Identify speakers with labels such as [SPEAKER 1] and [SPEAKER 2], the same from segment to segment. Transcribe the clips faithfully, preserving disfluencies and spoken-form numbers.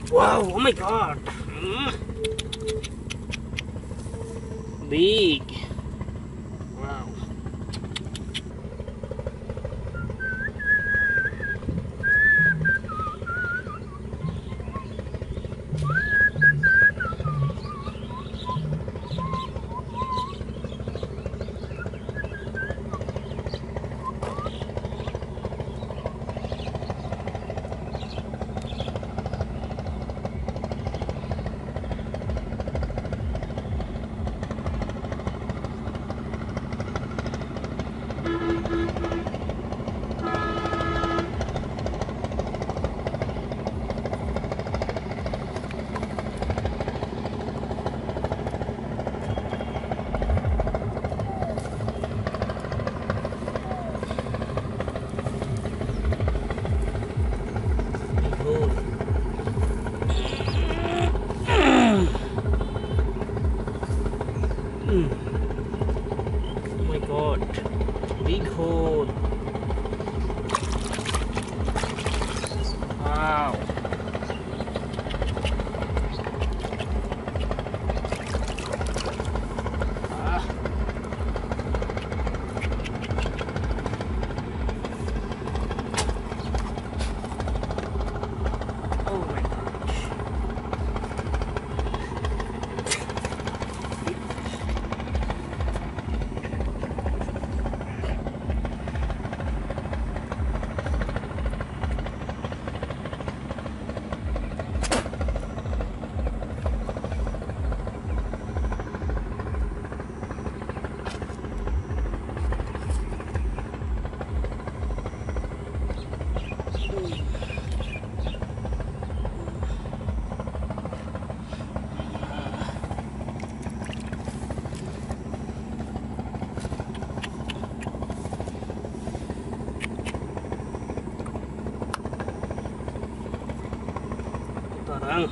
[SPEAKER 1] Wow, oh my god. Mm. Big. Wow. Oh my god, big hole. Wow. Ah. Oh my gosh. Tarang.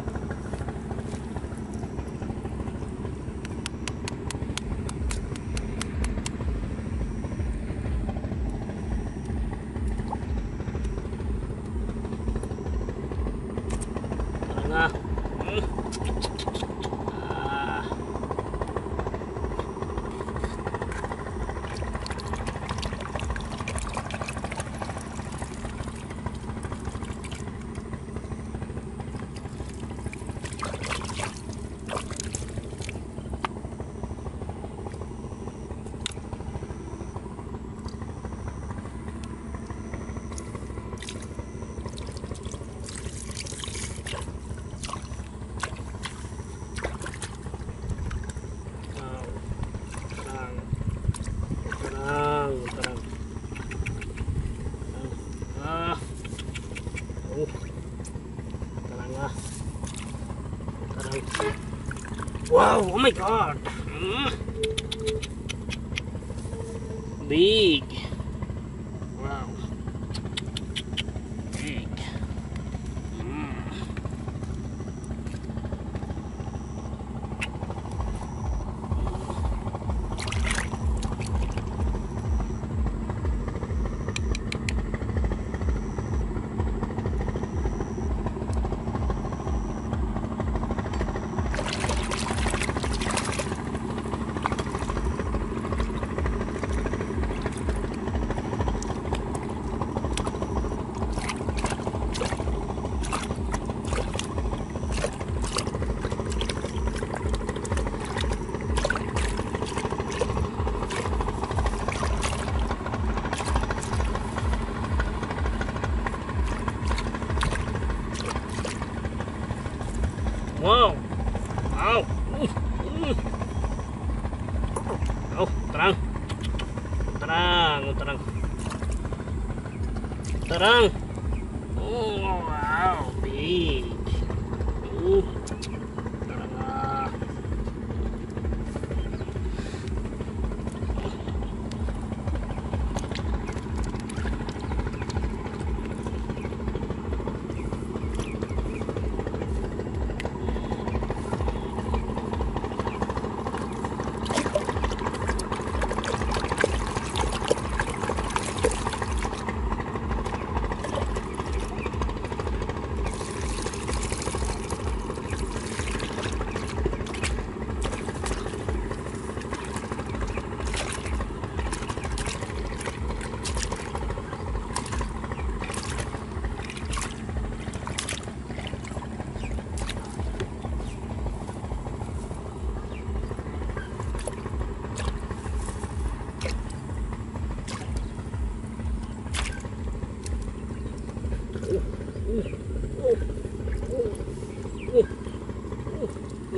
[SPEAKER 1] Tarang ah. Hmm. Ah. Terang, terang. Ah, oh, terang lah, terang. Wow, oh my god. Mm. Big. Wow. Big. Mm. Wow. Wow. Uh, uh. Oh, terang. Terang, terang. Terang. Oh, wow, big. Uh. Terang ah.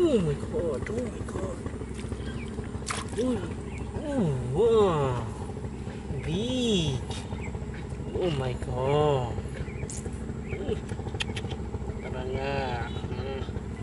[SPEAKER 1] Oh my god, oh my god. Oh, oh wow. Big. Oh my god. Hmm. Tara nga. Hmm.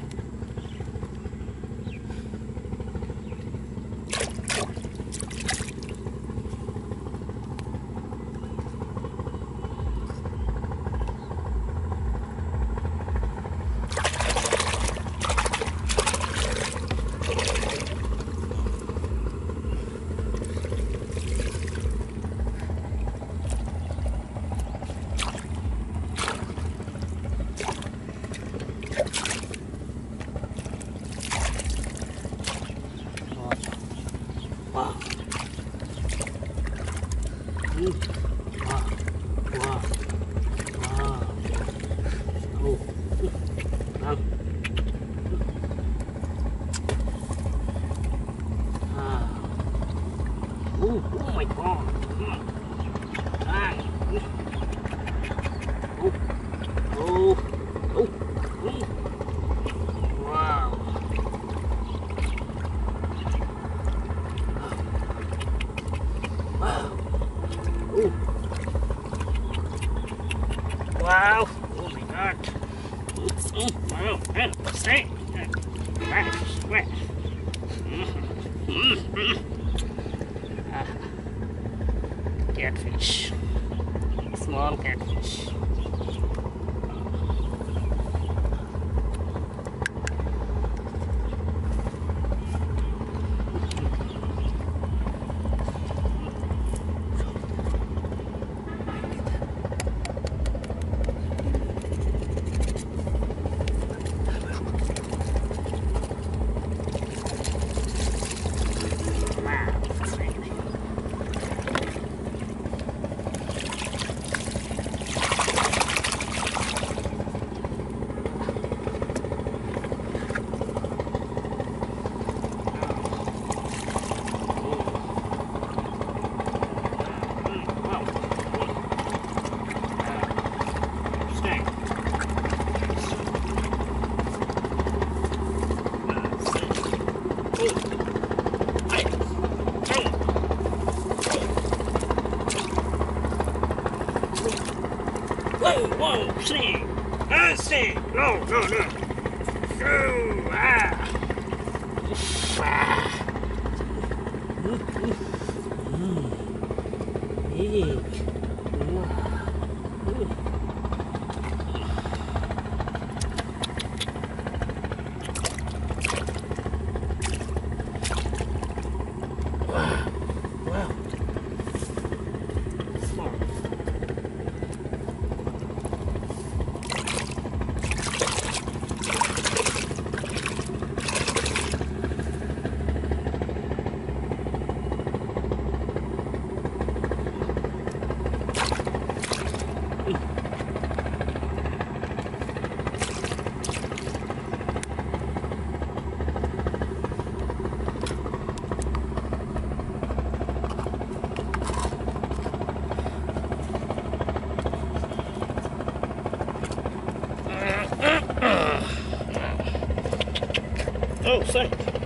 [SPEAKER 1] Wow. Mm. Wow. Wow. Wow. Oh. Wow. Ah. Oh, oh my god. Mm. Ah. Oh. Oh. Oh. Mm. Wow. Wow. Oh. Wow. Oh my god. Mm. Wow. Man, stay. Splash, splash. Mm. Mm. Mm. Ah. Catfish. Small catfish. Whoa, whoa, see, uh, see, no, no, no, oh, ah, ah, mm, mm, mm, big, wow, mm. Wow, wow, smart. Oh, say.